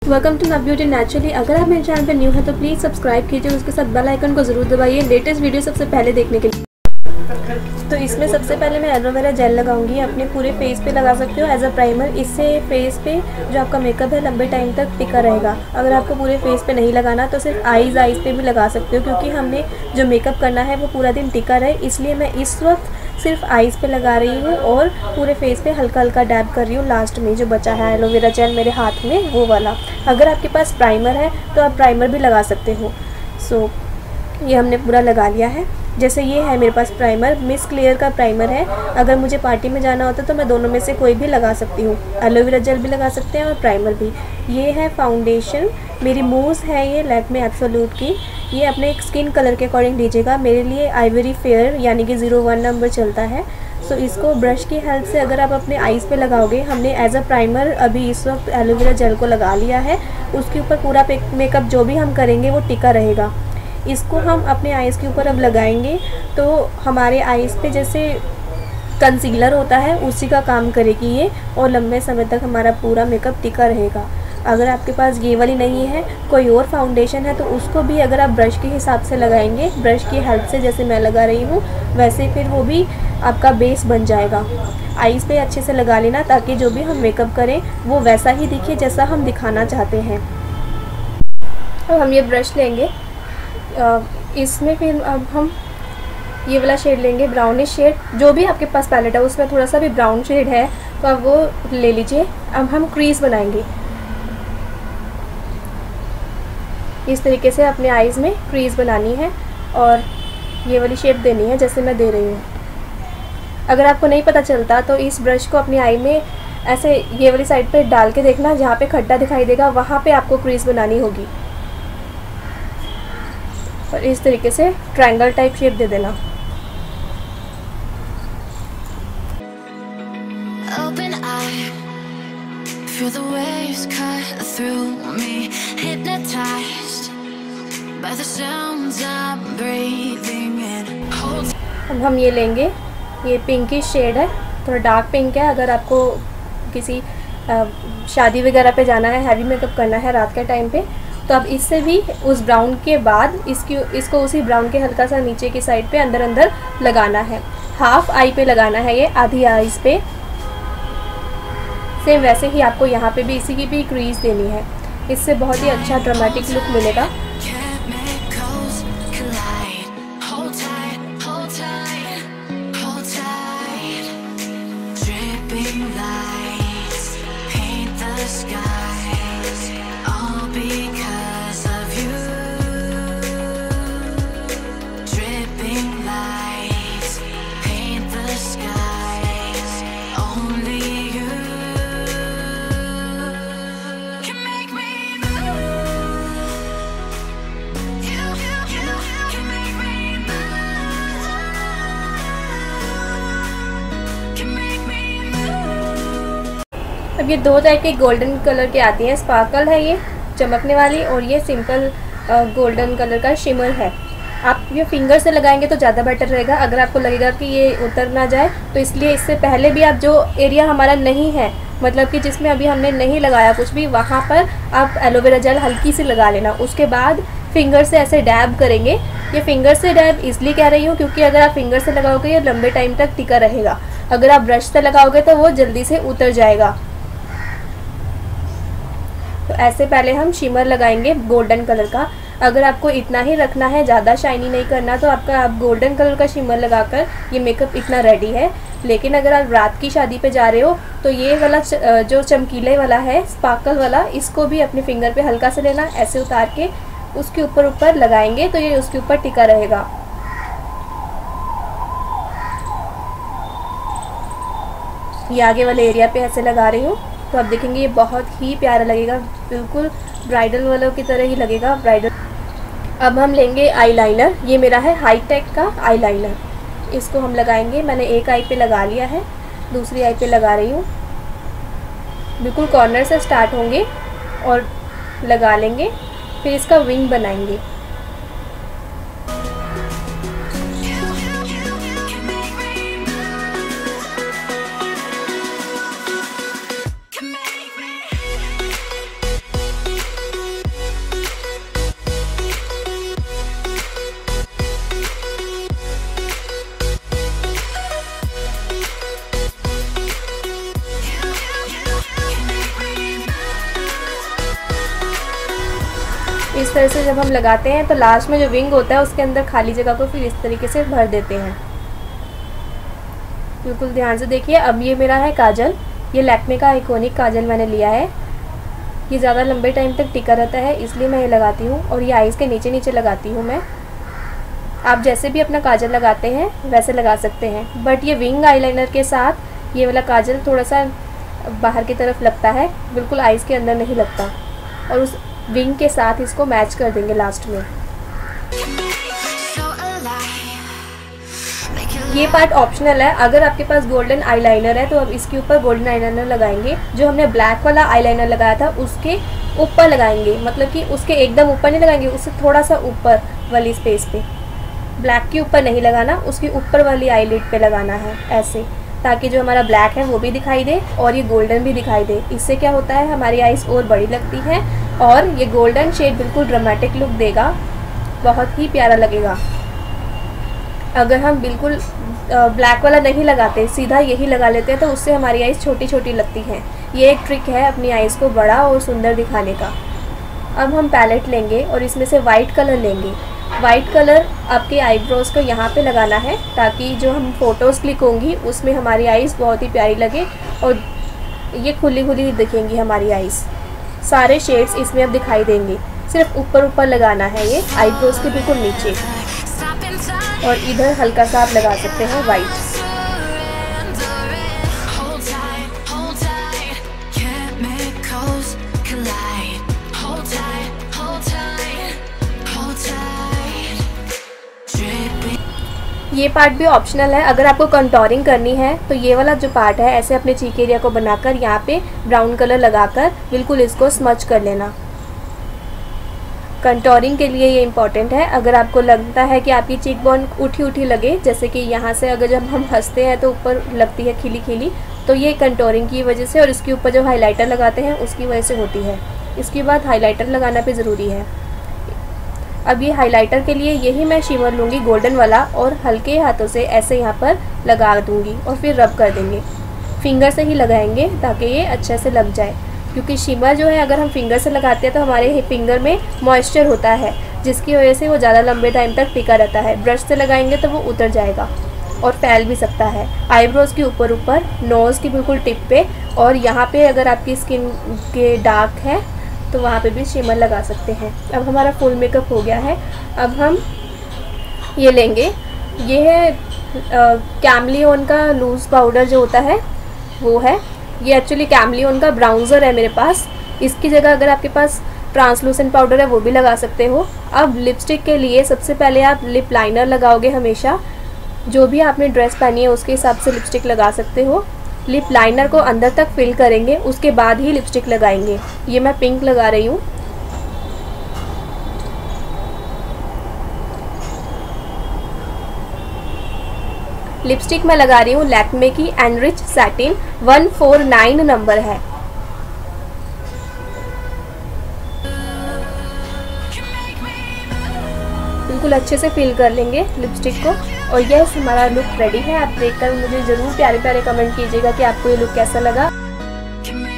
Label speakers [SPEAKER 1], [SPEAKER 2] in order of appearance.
[SPEAKER 1] Welcome to नवब्यूटी naturally. अगर आप मेरे चैनल पर न्यू है तो प्लीज़ सब्सक्राइब कीजिए, उसके साथ बेल आइकन को ज़रूर दबाइए लेटेस्ट वीडियो सबसे पहले देखने के लिए। तो इसमें सबसे पहले मैं एलोवेरा जेल लगाऊंगी, अपने पूरे फेस पे लगा सकते हो एज अ प्राइमर। इससे फेस पे जो आपका मेकअप है लंबे टाइम तक टिका रहेगा। अगर आपको पूरे फेस पे नहीं लगाना तो सिर्फ आईज़ पे भी लगा सकते हो, क्योंकि हमने जो मेकअप करना है वो पूरा दिन टिका रहे, इसलिए मैं इस वक्त सिर्फ आईज़ पे लगा रही हूँ और पूरे फेस पे हल्का हल्का डैब कर रही हूँ। लास्ट में जो बचा है एलोवेरा जेल मेरे हाथ में वो वाला। अगर आपके पास प्राइमर है तो आप प्राइमर भी लगा सकते हो। सो ये हमने पूरा लगा लिया है। जैसे ये है मेरे पास प्राइमर, मिस क्लियर का प्राइमर है। अगर मुझे पार्टी में जाना होता तो मैं दोनों में से कोई भी लगा सकती हूँ, एलोवेरा जेल भी लगा सकते हैं और प्राइमर भी। ये है फाउंडेशन, मेरी मूव्स है ये लैक्मे एब्सोल्यूट की। ये अपने स्किन कलर के अकॉर्डिंग लीजिएगा। मेरे लिए आइवरी फेयर यानी कि 01 नंबर चलता है। सो इसको ब्रश की हेल्प से अगर आप अपने आईज़ पे लगाओगे, हमने एज अ प्राइमर अभी इस वक्त एलोवेरा जेल को लगा लिया है, उसके ऊपर पूरा मेकअप जो भी हम करेंगे वो टिका रहेगा। इसको हम अपने आईज़ के ऊपर अब लगाएंगे तो हमारे आईज़ पे जैसे कंसीलर होता है उसी का काम करेगी ये, और लंबे समय तक हमारा पूरा मेकअप टिका रहेगा। अगर आपके पास ये वाली नहीं है, कोई और फाउंडेशन है, तो उसको भी अगर आप ब्रश के हिसाब से लगाएंगे, ब्रश की हेल्प से जैसे मैं लगा रही हूँ वैसे, फिर वो भी आपका बेस बन जाएगा। आईज़ पे अच्छे से लगा लेना ताकि जो भी हम मेकअप करें वो वैसा ही दिखे जैसा हम दिखाना चाहते हैं। अब हम ये ब्रश लेंगे, इसमें फिर अब हम ये वाला शेड लेंगे, ब्राउनिश शेड। जो भी आपके पास पैलेट है उसमें थोड़ा सा भी ब्राउन शेड है तो आप वो ले लीजिए। अब हम क्रीज बनाएंगे, इस तरीके से अपने आईज़ में क्रीज बनानी है और ये वाली शेप देनी है जैसे मैं दे रही हूँ। अगर आपको नहीं पता चलता तो इस ब्रश को अपनी आई में ऐसे ये वाली साइड पे डाल के देखना, जहाँ पे खड्डा दिखाई देगा वहाँ पे आपको क्रीज बनानी होगी और इस तरीके से ट्रायंगल टाइप शेप दे देना।
[SPEAKER 2] Open eye, feel the waves cut through me, hypnotized by the sounds I'm breathing in.
[SPEAKER 1] अब हम ये लेंगे, ये पिंकिश शेड है, थोड़ा डार्क पिंक है। अगर आपको किसी शादी वगैरह पे जाना है, हैवी मेकअप करना है रात के टाइम पे, तो अब इससे भी उस ब्राउन के बाद इसको उसी ब्राउन के हल्का सा नीचे की साइड पे अंदर अंदर लगाना है। हाफ आई पे लगाना है ये, आधी आईज पे। सेम वैसे ही आपको यहाँ पे भी इसी की भी क्रीज देनी है, इससे बहुत ही अच्छा ड्रामेटिक लुक मिलेगा। अब ये दो टाइप के गोल्डन कलर के आती हैं, स्पार्कल है ये चमकने वाली, और ये सिंपल गोल्डन कलर का शिमर है। आप ये फिंगर से लगाएंगे तो ज़्यादा बेटर रहेगा। अगर आपको लगेगा कि ये उतर ना जाए तो इसलिए इससे पहले भी आप जो एरिया हमारा नहीं है, मतलब कि जिसमें अभी हमने नहीं लगाया कुछ भी, वहाँ पर आप एलोवेरा जेल हल्की सी लगा लेना। उसके बाद फिंगर से ऐसे डैब करेंगे। ये फिंगर से डैब इसलिए कह रही हूँ क्योंकि अगर आप फिंगर से लगाओगे ये लंबे टाइम तक टिका रहेगा, अगर आप ब्रश से लगाओगे तो वो जल्दी से उतर जाएगा। तो ऐसे पहले हम शिमर लगाएंगे गोल्डन कलर का। अगर आपको इतना ही रखना है, ज़्यादा शाइनी नहीं करना, तो आप गोल्डन कलर का शिमर लगाकर ये मेकअप इतना रेडी है। लेकिन अगर आप रात की शादी पे जा रहे हो तो ये वाला जो चमकीले वाला है, स्पार्कल वाला, इसको भी अपने फिंगर पे हल्का से लेना, ऐसे उतार के उसके ऊपर लगाएंगे तो ये उसके ऊपर टिका रहेगा। ये आगे वाले एरिया पे ऐसे लगा रही हूँ तो आप देखेंगे ये बहुत ही प्यारा लगेगा, बिल्कुल ब्राइडल वालों की तरह ही लगेगा, ब्राइडल। अब हम लेंगे आईलाइनर, ये मेरा है हाईटेक का आईलाइनर। इसको हम लगाएंगे, मैंने एक आई पे लगा लिया है, दूसरी आई पे लगा रही हूँ। बिल्कुल कॉर्नर से स्टार्ट होंगे और लगा लेंगे, फिर इसका विंग बनाएंगे। इस तरह से जब हम लगाते हैं तो लास्ट में जो विंग होता है उसके अंदर खाली जगह को फिर इस तरीके से भर देते हैं। बिल्कुल ध्यान से देखिए। अब ये मेरा है काजल, ये लैक्मे का आइकॉनिक काजल मैंने लिया है। ये ज़्यादा लंबे टाइम तक टिका रहता है इसलिए मैं ये लगाती हूँ, और ये आईज़ के नीचे नीचे लगाती हूँ मैं। आप जैसे भी अपना काजल लगाते हैं वैसे लगा सकते हैं, बट ये विंग आईलाइनर के साथ ये वाला काजल थोड़ा सा बाहर की तरफ लगता है, बिल्कुल आईज़ के अंदर नहीं लगता। और उस विंग के साथ इसको मैच कर देंगे लास्ट में। ये पार्ट ऑप्शनल है। अगर आपके पास गोल्डन आईलाइनर है तो अब इसके ऊपर गोल्डन आईलाइनर लगाएंगे। जो हमने ब्लैक वाला आईलाइनर लगाया था उसके ऊपर लगाएंगे, मतलब कि उसके एकदम ऊपर नहीं लगाएंगे, उससे थोड़ा सा ऊपर वाली स्पेस पे। ब्लैक के ऊपर नहीं लगाना, उसके ऊपर वाली आईलिड पे लगाना है ऐसे, ताकि जो हमारा ब्लैक है वो भी दिखाई दे और ये गोल्डन भी दिखाई दे। इससे क्या होता है, हमारी आईज और बड़ी लगती है और ये गोल्डन शेड बिल्कुल ड्रामेटिक लुक देगा, बहुत ही प्यारा लगेगा। अगर हम बिल्कुल ब्लैक वाला नहीं लगाते, सीधा यही लगा लेते हैं, तो उससे हमारी आईज छोटी छोटी लगती हैं। ये एक ट्रिक है अपनी आईज़ को बड़ा और सुंदर दिखाने का। अब हम पैलेट लेंगे और इसमें से वाइट कलर लेंगे। वाइट कलर आपके आईब्रोज़ को यहाँ पे लगाना है, ताकि जो हम फ़ोटोज़ क्लिक होंगी उसमें हमारी आईज़ बहुत ही प्यारी लगे और ये खुली खुली दिखेंगी हमारी आईज़। सारे शेड्स इसमें अब दिखाई देंगे। सिर्फ ऊपर ऊपर लगाना है ये आईब्रोज़ के बिल्कुल नीचे, और इधर हल्का सा आप लगा सकते हैं वाइट। ये पार्ट भी ऑप्शनल है। अगर आपको कंटोरिंग करनी है तो ये वाला जो पार्ट है ऐसे अपने चीक एरिया को बनाकर यहाँ पे ब्राउन कलर लगाकर बिल्कुल इसको स्मच कर लेना। कंटोरिंग के लिए ये इम्पॉर्टेंट है। अगर आपको लगता है कि आपकी चीक बोन उठी उठी लगे, जैसे कि यहाँ से अगर जब हम हंसते हैं तो ऊपर लगती है खिली खिली, तो ये कंटोरिंग की वजह से और इसके ऊपर जो हाइलाइटर लगाते हैं उसकी वजह से होती है। इसके बाद हाइलाइटर लगाना भी ज़रूरी है। अब ये हाइलाइटर के लिए यही मैं शिमर लूँगी गोल्डन वाला और हल्के हाथों से ऐसे यहाँ पर लगा दूँगी और फिर रब कर देंगे। फिंगर से ही लगाएंगे ताकि ये अच्छे से लग जाए, क्योंकि शिमर जो है अगर हम फिंगर से लगाते हैं तो हमारे फिंगर में मॉइस्चर होता है, जिसकी वजह से वो ज़्यादा लंबे टाइम तक टिका रहता है। ब्रश से लगाएंगे तो वो उतर जाएगा और फैल भी सकता है। आईब्रोज़ के ऊपर ऊपर, नोज़ की बिल्कुल टिप पे, और यहाँ पे अगर आपकी स्किन के डार्क है तो वहाँ पे भी शिमर लगा सकते हैं। अब हमारा फुल मेकअप हो गया है। अब हम ये लेंगे, ये है कैमलियन का लूज़ पाउडर जो होता है वो है। ये एक्चुअली कैमलियन का ब्राउन्जर है मेरे पास। इसकी जगह अगर आपके पास ट्रांसलूसेंट पाउडर है वो भी लगा सकते हो। अब लिपस्टिक के लिए सबसे पहले आप लिप लाइनर लगाओगे। हमेशा जो भी आपने ड्रेस पहनी है उसके हिसाब से लिपस्टिक लगा सकते हो। लिप लाइनर को अंदर तक फिल करेंगे, उसके बाद ही लिपस्टिक लगाएंगे। ये मैं पिंक लगा रही हूँ। लिपस्टिक मैं लगा रही हूँ लैक्मे की एनरिच सैटिन 149 नंबर है। बिल्कुल अच्छे से फिल कर लेंगे लिपस्टिक को। और यह हमारा लुक रेडी है। आप देखकर मुझे ज़रूर प्यारे प्यारे कमेंट कीजिएगा कि आपको ये लुक कैसा लगा।